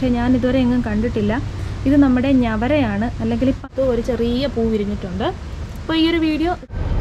പക്ഷേ ഞാൻ ഇതുവരെ എങ്ങും കണ്ടിട്ടില്ല. ഇത് നമ്മുടെ ഞവരയാണ്, അല്ലെങ്കിൽ ഇപ്പോൾ ഒരു ചെറിയ പൂ വിരിഞ്ഞിട്ടുണ്ട്. അപ്പോൾ ഈ ഒരു video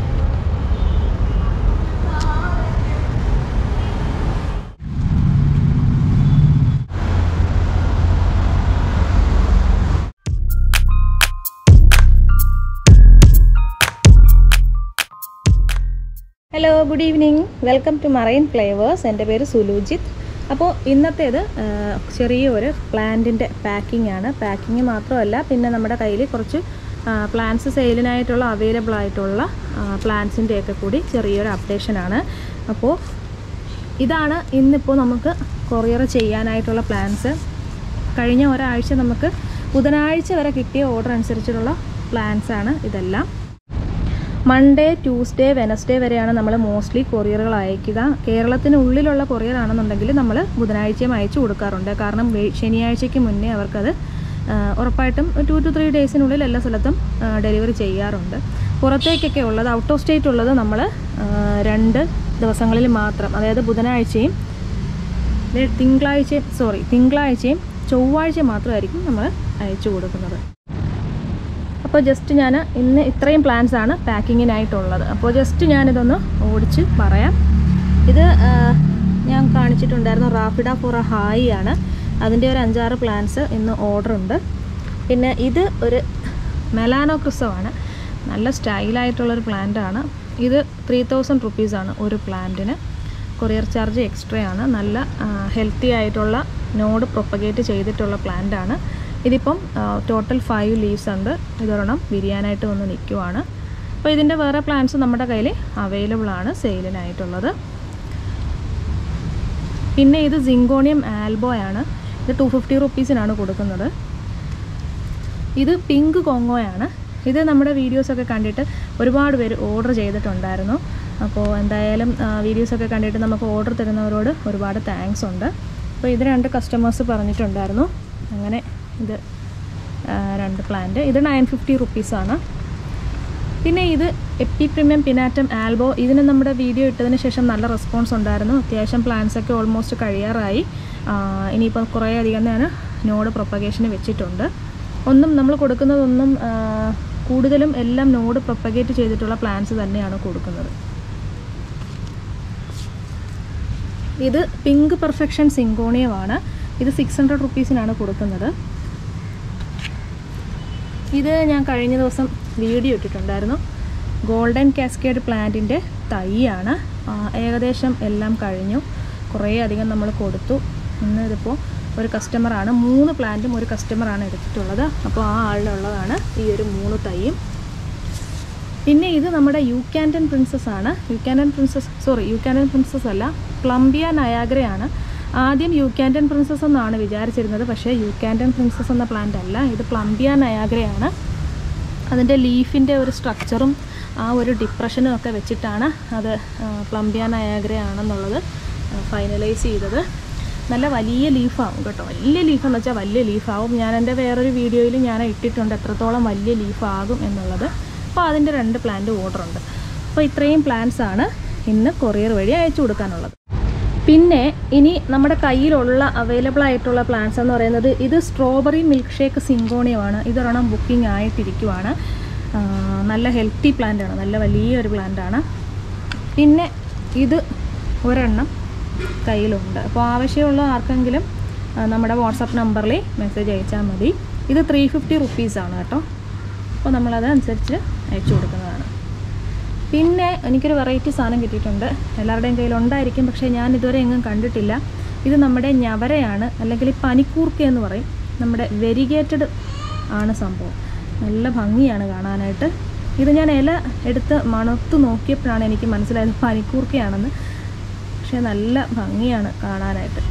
hello, good evening. Welcome to marine flavours. എൻ്റെ പേര് സുലുജിത്ത്. അപ്പോൾ ഇന്നത്തേത് ചെറിയൊരു പ്ലാന്റിൻ്റെ പാക്കിംഗ് ആണ്. പാക്കിങ് മാത്രമല്ല, പിന്നെ നമ്മുടെ കയ്യിൽ കുറച്ച് പ്ലാന്റ്സ് സെയിലിനായിട്ടുള്ള അവൈലബിൾ ആയിട്ടുള്ള പ്ലാന്റ്സിൻ്റെയൊക്കെ കൂടി ചെറിയൊരു അപ്ഡേഷനാണ്. അപ്പോൾ ഇതാണ് ഇന്നിപ്പോൾ നമുക്ക് കൊറിയർ ചെയ്യാനായിട്ടുള്ള പ്ലാന്റ്സ്. കഴിഞ്ഞ ഒരാഴ്ച നമുക്ക് ബുധനാഴ്ച വരെ കിട്ടിയ ഓർഡർ അനുസരിച്ചിട്ടുള്ള പ്ലാന്റ്സാണ് ഇതെല്ലാം. മൺഡേ, ട്യൂസ്ഡേ, വെനസ്ഡേ വരെയാണ് നമ്മൾ മോസ്റ്റ്ലി കൊറിയറുകൾ അയക്കുക. കേരളത്തിനുള്ളിലുള്ള കൊറിയർ ആണെന്നുണ്ടെങ്കിൽ നമ്മൾ ബുധനാഴ്ചയും അയച്ചു കൊടുക്കാറുണ്ട്. കാരണം ശനിയാഴ്ചയ്ക്ക് മുന്നേ അവർക്കത് ഉറപ്പായിട്ടും 2 to 3 ഡേയ്സിനുള്ളിൽ എല്ലാ സ്ഥലത്തും ഡെലിവറി ചെയ്യാറുണ്ട്. പുറത്തേക്കൊക്കെ ഉള്ളത്, ഔട്ട് ഓഫ് സ്റ്റേറ്റ് ഉള്ളത് നമ്മൾ 2 ദിവസങ്ങളിൽ മാത്രം, അതായത് ബുധനാഴ്ചയും തിങ്കളാഴ്ചയും ചൊവ്വാഴ്ചയും മാത്രമായിരിക്കും നമ്മൾ അയച്ചു കൊടുക്കുന്നത്. അപ്പോൾ ജസ്റ്റ് ഞാൻ ഇന്ന് ഇത്രയും പ്ലാൻസ് ആണ് പാക്കിങ്ങിനായിട്ടുള്ളത്. അപ്പോൾ ജസ്റ്റ് ഞാനിതൊന്ന് ഓടിച്ച് പറയാം. ഇത് ഞാൻ കാണിച്ചിട്ടുണ്ടായിരുന്നു, റാഫിഡ ഫോർ എ ഹായ് ആണ്. അതിൻ്റെ ഒരു 5-6 പ്ലാൻസ് ഇന്ന് ഓർഡർ ഉണ്ട്. പിന്നെ ഇത് ഒരു മെലാനോക്രിസമാണ്, നല്ല സ്റ്റൈലായിട്ടുള്ളൊരു പ്ലാന്റാണ്. ഇത് 3000 റുപ്പീസാണ് ഒരു പ്ലാന്റിന്. കൊറിയർ ചാർജ് എക്സ്ട്രാ ആണ്. നല്ല ഹെൽത്തി ആയിട്ടുള്ള നോഡ് പ്രൊപ്പഗേറ്റ് ചെയ്തിട്ടുള്ള പ്ലാന്റാണ്. ഇതിപ്പം ടോട്ടൽ 5 ലീവ്സ് ഉണ്ട്. ഇതൊരെണ്ണം വിരിയാനായിട്ട് വന്ന് നിൽക്കുവാണ്. അപ്പോൾ ഇതിൻ്റെ വേറെ പ്ലാന്റ്സ് നമ്മുടെ കയ്യിൽ അവൈലബിൾ ആണ് സെയിലിനായിട്ടുള്ളത്. പിന്നെ ഇത് സിങ്കോണിയം ആൽബോയാണ്. ഇത് 250 റുപ്പീസിനാണ് കൊടുക്കുന്നത്. ഇത് പിങ്ക് കോങ്ങോയാണ്. ഇത് നമ്മുടെ വീഡിയോസൊക്കെ കണ്ടിട്ട് ഒരുപാട് പേര് ഓർഡർ ചെയ്തിട്ടുണ്ടായിരുന്നു. അപ്പോൾ എന്തായാലും വീഡിയോസൊക്കെ കണ്ടിട്ട് നമുക്ക് ഓർഡർ തരുന്നവരോട് ഒരുപാട് താങ്ക്സ് ഉണ്ട്. അപ്പോൾ ഇത് 2 കസ്റ്റമേഴ്സ് പറഞ്ഞിട്ടുണ്ടായിരുന്നു. അങ്ങനെ ഇത് 2 പ്ലാന്റ്. ഇത് 950 റുപ്പീസാണ്. പിന്നെ ഇത് എപ്പി പ്രീമിയം പിനാറ്റം ആൽബോ. ഇതിന് നമ്മുടെ വീഡിയോ ഇട്ടതിന് ശേഷം നല്ല റെസ്പോൺസ് ഉണ്ടായിരുന്നു. അത്യാവശ്യം പ്ലാന്റ്സൊക്കെ ഓൾമോസ്റ്റ് കഴിയാറായി. ഇനിയിപ്പോൾ കുറേ അധികം ഞാൻ നോഡ് പ്രൊപ്പഗേഷന് വെച്ചിട്ടുണ്ട്. നമ്മൾ കൊടുക്കുന്നതൊന്നും കൂടുതലും എല്ലാം നോഡ് പ്രൊപ്പഗേറ്റ് ചെയ്തിട്ടുള്ള പ്ലാന്റ്സ് തന്നെയാണ് കൊടുക്കുന്നത്. ഇത് പിങ്ക് പെർഫെക്ഷൻ സിങ്കോണിയമാണ്. ഇത് 600 റുപ്പീസിനാണ് കൊടുക്കുന്നത്. ഇത് ഞാൻ കഴിഞ്ഞ ദിവസം വീഡിയോ ഇട്ടിട്ടുണ്ടായിരുന്നു. ഗോൾഡൻ കാസ്കേഡ് പ്ലാന്റിൻ്റെ തൈയാണ്. ഏകദേശം എല്ലാം കഴിഞ്ഞു. കുറേ അധികം നമ്മൾ കൊടുത്തു. ഇന്ന് ഇതിപ്പോൾ ഒരു കസ്റ്റമറാണ്, 3 പ്ലാന്റും ഒരു കസ്റ്റമറാണ് എടുത്തിട്ടുള്ളത്. അപ്പോൾ ആ ആളിനുള്ളതാണ് ഈ ഒരു 3 തൈയും. പിന്നെ ഇത് നമ്മുടെ യൂക്കാൻഡൻ പ്രിൻസസ് ആണ്. യൂക്കാൻഡൻ പ്രിൻസസ് അല്ല, പ്ലംബിയ നയാഗ്രയാണ്. ആദ്യം യൂക്കാൻഡൻ പ്രിൻസസ് എന്നാണ് വിചാരിച്ചിരുന്നത്. പക്ഷേ യൂക്കാൻഡൻ പ്രിൻസസ് എന്ന പ്ലാന്റ് അല്ല, ഇത് പ്ലംബിയ നയാഗ്രയാണ്. അതിൻ്റെ ലീഫിൻ്റെ ഒരു സ്ട്രക്ചറും ആ ഒരു ഡിപ്രഷനും ഒക്കെ വെച്ചിട്ടാണ് അത് പ്ലംബിയ നയാഗ്രയാണെന്നുള്ളത് ഫൈനലൈസ് ചെയ്തത്. നല്ല വലിയ ലീഫാവും കേട്ടോ. വലിയ ലീഫെന്ന് വെച്ചാൽ വലിയ ലീഫാവും. ഞാൻ എൻ്റെ വേറൊരു വീഡിയോയിൽ ഞാൻ ഇട്ടിട്ടുണ്ട് എത്രത്തോളം വലിയ ലീഫാകും എന്നുള്ളത്. അപ്പോൾ അതിൻ്റെ 2 പ്ലാന്റ് ഓർഡർ ഉണ്ട്. അപ്പോൾ ഇത്രയും പ്ലാന്റ്സ് ആണ് ഇന്ന് കൊറിയർ വഴി അയച്ചു കൊടുക്കാനുള്ളത്. പിന്നെ ഇനി നമ്മുടെ കയ്യിലുള്ള അവൈലബിൾ ആയിട്ടുള്ള പ്ലാന്റ്സ് എന്ന് പറയുന്നത്, ഇത് സ്ട്രോബെറി മിൽക്ക് ഷേക്ക് സിങ്കോണിയമാണ്. ഇതൊരെണ്ണം ബുക്കിംഗ് ആയിട്ടിരിക്കുവാണ്. നല്ല ഹെൽത്തി പ്ലാന്റാണ്, നല്ല വലിയൊരു പ്ലാന്റാണ്. പിന്നെ ഇത് ഒരെണ്ണം കയ്യിലുണ്ട്. അപ്പോൾ ആവശ്യമുള്ള ആർക്കെങ്കിലും നമ്മുടെ വാട്സപ്പ് നമ്പറിൽ മെസ്സേജ് അയച്ചാൽ മതി. ഇത് 350 റുപ്പീസാണ് കേട്ടോ. അപ്പോൾ നമ്മളതനുസരിച്ച് അയച്ചു കൊടുക്കുന്നതാണ്. പിന്നെ എനിക്കൊരു വെറൈറ്റി സാധനം കിട്ടിയിട്ടുണ്ട്. എല്ലാവരുടെയും കയ്യിലുണ്ടായിരിക്കും, പക്ഷേ ഞാൻ ഇതുവരെ എങ്ങും കണ്ടിട്ടില്ല. ഇത് നമ്മുടെ ഞവരയാണ്, അല്ലെങ്കിൽ പനിക്കൂർക്ക എന്ന് പറയും. നമ്മുടെ വെരിഗേറ്റഡ് ആണ് സംഭവം. നല്ല ഭംഗിയാണ് കാണാനായിട്ട്. ഇത് ഞാൻ ഇല എടുത്ത് മണത്ത് നോക്കിയപ്പോഴാണ് എനിക്ക് മനസ്സിലായത് പനിക്കൂർക്കയാണെന്ന്. പക്ഷേ നല്ല ഭംഗിയാണ് കാണാനായിട്ട്.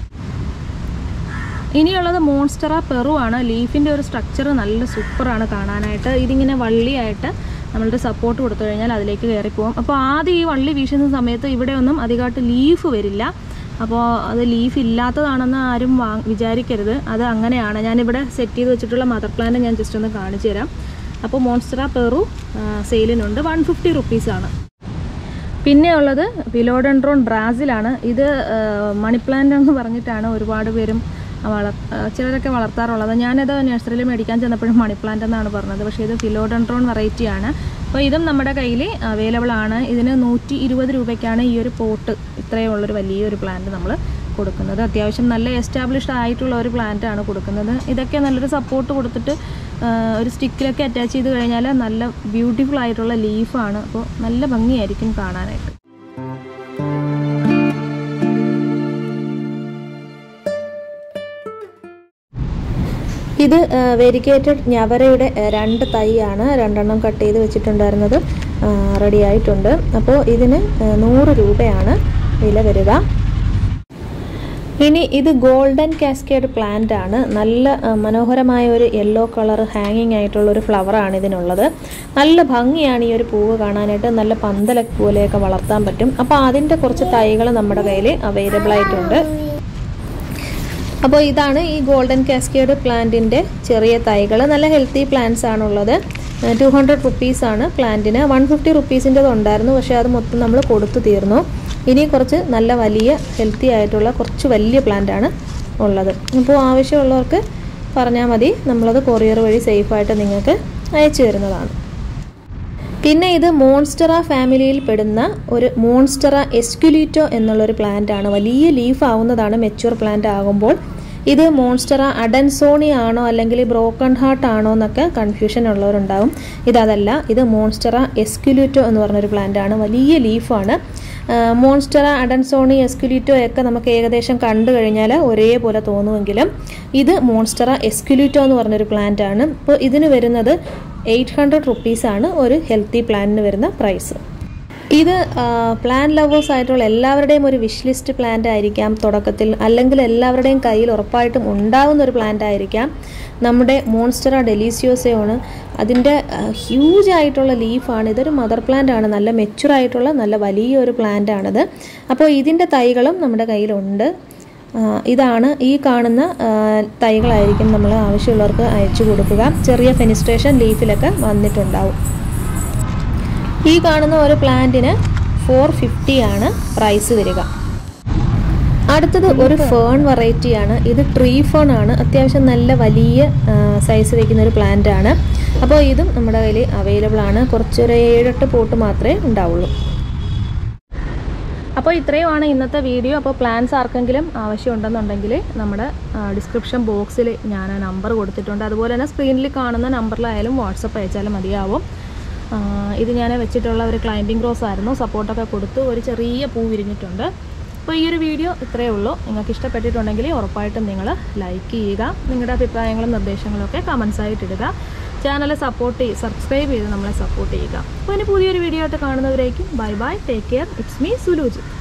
ഇനിയുള്ളത് മോൺസ്റ്ററ പെറു ആണ്. ലീഫിൻ്റെ ഒരു സ്ട്രക്ചർ നല്ല സൂപ്പറാണ് കാണാനായിട്ട്. ഇതിങ്ങനെ വള്ളിയായിട്ട് നമ്മളുടെ സപ്പോർട്ട് കൊടുത്തു കഴിഞ്ഞാൽ അതിലേക്ക് കയറിപ്പോകും. അപ്പോൾ ആദ്യം ഈ വള്ളി വീശുന്ന സമയത്ത് ഇവിടെ ഒന്നും അധികമായിട്ട് ലീഫ് വരില്ല. അപ്പോൾ അത് ലീഫ് ഇല്ലാത്തതാണെന്ന് ആരും വിചാരിക്കരുത്. അത് അങ്ങനെയാണ്. ഞാനിവിടെ സെറ്റ് ചെയ്ത് വെച്ചിട്ടുള്ള മദർ പ്ലാന്റ് ഞാൻ ജസ്റ്റ് ഒന്ന് കാണിച്ചു തരാം. അപ്പോൾ മോൺസ്റ്ററ പെറു സെയിലിനുണ്ട്. 150 റുപ്പീസാണ്. പിന്നെ ഉള്ളത് ഫിലോഡെൻഡ്രോൺ ബ്രാസിലാണ്. ഇത് മണി പ്ലാന്റ് എന്ന് പറഞ്ഞിട്ടാണ് ഒരുപാട് പേരും ചിലരൊക്കെ വളർത്താറുള്ളത്. ഞാനത് നഴ്സറിയിൽ മേടിക്കാൻ ചെന്നപ്പോഴും മണി പ്ലാന്റ് എന്നാണ് പറഞ്ഞത്, പക്ഷേ ഇത് ഫിലോഡെൻഡ്രോൺ വെറൈറ്റിയാണ്. അപ്പോൾ ഇതും നമ്മുടെ കയ്യിൽ അവൈലബിൾ ആണ്. ഇതിന് 120 രൂപയ്ക്കാണ് ഈ ഒരു പോട്ട്, ഇത്രയും ഉള്ളൊരു വലിയൊരു പ്ലാന്റ് നമ്മൾ കൊടുക്കുന്നത്. അത്യാവശ്യം നല്ല എസ്റ്റാബ്ലിഷ്ഡ് ആയിട്ടുള്ള ഒരു പ്ലാന്റ് ആണ് കൊടുക്കുന്നത്. ഇതൊക്കെ നല്ലൊരു സപ്പോർട്ട് കൊടുത്തിട്ട് ഒരു സ്റ്റിക്കിലൊക്കെ അറ്റാച്ച് ചെയ്ത് കഴിഞ്ഞാൽ നല്ല ബ്യൂട്ടിഫുൾ ആയിട്ടുള്ള ലീഫാണ്. അപ്പോൾ നല്ല ഭംഗിയായിരിക്കും കാണാനായിട്ട്. ഇത് വെരിഗേറ്റഡ് ഞവരയുടെ 2 തൈയാണ്. 2 കട്ട് ചെയ്ത് വെച്ചിട്ടുണ്ടായിരുന്നത് റെഡി ആയിട്ടുണ്ട്. അപ്പോൾ ഇതിന് 100 രൂപയാണ് വില വരിക. ഇനി ഇത് ഗോൾഡൻ കാസ്കേഡ് പ്ലാന്റ് ആണ്. നല്ല മനോഹരമായ ഒരു യെല്ലോ കളർ ഹാങ്ങിങ് ആയിട്ടുള്ള ഒരു ഫ്ലവറാണ് ഇതിനുള്ളത്. നല്ല ഭംഗിയാണ് ഈ ഒരു പൂവ് കാണാനായിട്ട്. നല്ല പന്തല പോലെയൊക്കെ വളർത്താൻ പറ്റും. അപ്പോൾ അതിൻ്റെ കുറച്ച് തൈകൾ നമ്മുടെ കയ്യിൽ അവൈലബിൾ ആയിട്ടുണ്ട്. അപ്പോൾ ഇതാണ് ഈ ഗോൾഡൻ കാസ്കേഡ് പ്ലാന്റിൻ്റെ ചെറിയ തൈകൾ. നല്ല ഹെൽത്തി പ്ലാന്റ്സ് ആണുള്ളത്. 200 റുപ്പീസാണ് പ്ലാന്റിന്. 150 റുപ്പീസിൻ്റെത് ഉണ്ടായിരുന്നു, പക്ഷേ അത് മൊത്തം നമ്മൾ കൊടുത്തു തീർന്നു. ഇനി കുറച്ച് നല്ല വലിയ ഹെൽത്തി ആയിട്ടുള്ള കുറച്ച് വലിയ പ്ലാന്റാണ് ഉള്ളത്. അപ്പോൾ ആവശ്യമുള്ളവർക്ക് പറഞ്ഞാൽ മതി, നമ്മളത് കൊറിയർ വഴി സേഫായിട്ട് നിങ്ങൾക്ക് അയച്ചു തരുന്നതാണ്. പിന്നെ ഇത് മോൺസ്റ്ററ ഫാമിലിയിൽ പെടുന്ന ഒരു മോൺസ്റ്ററ എസ്ക്യുലീറ്റോ എന്നുള്ളൊരു പ്ലാന്റ് ആണ്. വലിയ ലീഫ് ആവുന്നതാണ് മെച്യൂർ പ്ലാന്റ് ആകുമ്പോൾ. ഇത് മോൺസ്റ്ററ അഡൻസോണി ആണോ അല്ലെങ്കിൽ ബ്രോക്കൺ ഹാർട്ട് ആണോ എന്നൊക്കെ കൺഫ്യൂഷൻ ഉള്ളവരുണ്ടാവും. ഇതല്ല, ഇത് മോൺസ്റ്ററ എസ്ക്യുലീറ്റോ എന്ന് പറഞ്ഞൊരു പ്ലാന്റ് ആണ്. വലിയ ലീഫാണ്. മോൺസ്റ്ററ അഡൻസോണി എസ്ക്യുലീറ്റോ ഒക്കെ നമുക്ക് ഏകദേശം കണ്ടു കഴിഞ്ഞാൽ ഒരേപോലെ തോന്നുമെങ്കിലും ഇത് മോൺസ്റ്ററ എസ്ക്യുലീറ്റോ എന്ന് പറഞ്ഞൊരു പ്ലാന്റ് ആണ്. അപ്പോൾ ഇതിന് വരുന്നത് 800 റുപ്പീസാണ് ഒരു ഹെൽത്തി പ്ലാന്റിന് വരുന്ന പ്രൈസ്. ഇത് പ്ലാന്റ് ലവേഴ്സ് ആയിട്ടുള്ള എല്ലാവരുടെയും ഒരു വിഷ് ലിസ്റ്റ് പ്ലാന്റ് ആയിരിക്കാം തുടക്കത്തിൽ, അല്ലെങ്കിൽ എല്ലാവരുടെയും കയ്യിൽ ഉറപ്പായിട്ടും ഉണ്ടാവുന്ന ഒരു പ്ലാന്റ് ആയിരിക്കാം നമ്മുടെ മോൺസ്റ്ററ ഡെലീസിയോസയാണ്. അതിൻ്റെ ഹ്യൂജ് ആയിട്ടുള്ള ലീഫാണ്. ഇതൊരു മദർ പ്ലാന്റ് ആണ്. നല്ല മെച്യൂർ ആയിട്ടുള്ള നല്ല വലിയൊരു പ്ലാന്റ് ആണിത്. അപ്പോൾ ഇതിൻ്റെ തൈകളും നമ്മുടെ കയ്യിലുണ്ട്. ഇതാണ് ഈ കാണുന്ന തൈകളായിരിക്കും നമ്മൾ ആവശ്യമുള്ളവർക്ക് അയച്ചു കൊടുക്കുക. ചെറിയ ഫെനിസ്ട്രേഷൻ ലീഫിലൊക്കെ വന്നിട്ടുണ്ടാവും. ഈ കാണുന്ന ഒരു പ്ലാന്റിന് 450 ആണ് പ്രൈസ് വരിക. അടുത്തത് ഒരു ഫേൺ വെറൈറ്റിയാണ്. ഇത് ട്രീ ഫേൺ ആണ്. അത്യാവശ്യം നല്ല വലിയ സൈസ് വയ്ക്കുന്ന ഒരു പ്ലാന്റ് ആണ്. അപ്പോൾ ഇതും നമ്മുടെ കയ്യിൽ അവൈലബിൾ ആണ്. കുറച്ചൊരു 7-8 പോട്ട് മാത്രമേ ഉണ്ടാവുള്ളൂ. അപ്പോൾ ഇത്രയുമാണ് ഇന്നത്തെ വീഡിയോ. അപ്പോൾ പ്ലാൻസ് ആർക്കെങ്കിലും ആവശ്യമുണ്ടെന്നുണ്ടെങ്കിൽ നമ്മുടെ ഡിസ്ക്രിപ്ഷൻ ബോക്സിൽ ഞാൻ ആ നമ്പർ കൊടുത്തിട്ടുണ്ട്. അതുപോലെ തന്നെ സ്ക്രീനിൽ കാണുന്ന നമ്പറിലായാലും വാട്സപ്പ് അയച്ചാലും മതിയാവും. ഇത് ഞാൻ വെച്ചിട്ടുള്ള ഒരു ക്ലൈംബിംഗ് റോസ് ആയിരുന്നു. സപ്പോർട്ടൊക്കെ കൊടുത്ത് ഒരു ചെറിയ പൂ വിരിഞ്ഞിട്ടുണ്ട്. അപ്പോൾ ഈ ഒരു വീഡിയോ ഇത്രയേ ഉള്ളൂ. നിങ്ങൾക്ക് ഇഷ്ടപ്പെട്ടിട്ടുണ്ടെങ്കിൽ ഉറപ്പായിട്ടും നിങ്ങൾ ലൈക്ക് ചെയ്യുക. നിങ്ങളുടെ അഭിപ്രായങ്ങളും നിർദ്ദേശങ്ങളും ഒക്കെ കമൻസായിട്ട് ഇടുക. ചാനൽ സബ്സ്ക്രൈബ് ചെയ്ത് നമ്മളെ സപ്പോർട്ട് ചെയ്യുക. അപ്പോൾ ഇനി പുതിയൊരു വീഡിയോ ആയിട്ട് കാണുന്നവരേക്കും bye bye, take care. It's me സുലൂജ്.